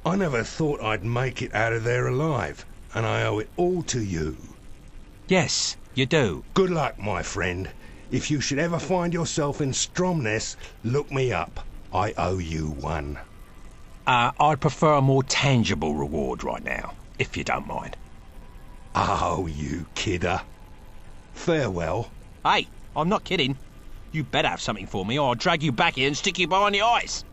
I never thought I'd make it out of there alive, and I owe it all to you. Yes, you do. Good luck, my friend. If you should ever find yourself in Stromness, look me up. I owe you one. I'd prefer a more tangible reward right now, if you don't mind. Oh, you kidder. Farewell. Hey, I'm not kidding. You better have something for me or I'll drag you back here and stick you behind the ice.